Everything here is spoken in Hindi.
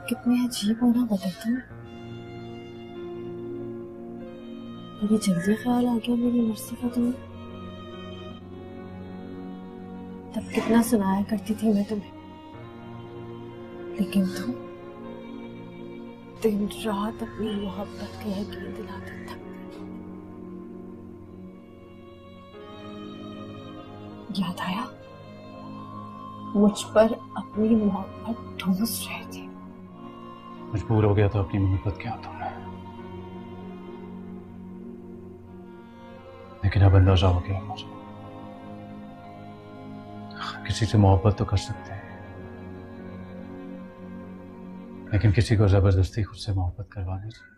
कितने अजीब हो ना, बदलती हूँ। अभी जल्दी ख्याल आ गया मेरी मर्सी का तुम्हें। तब कितना सुनाया करती थी मैं तुम्हें, लेकिन तुम दिन रात अपनी मोहब्बत के यकीन दिलाते थक गए। याद आया मुझ पर अपनी मोहब्बत ठूस रहे थे। मजबूर हो गया था अपनी मोहब्बत के हाथों में, लेकिन अब अंदाजा हो गया मुझे किसी से मोहब्बत तो कर सकते हैं, लेकिन किसी को जबरदस्ती खुद से मोहब्बत करवाने से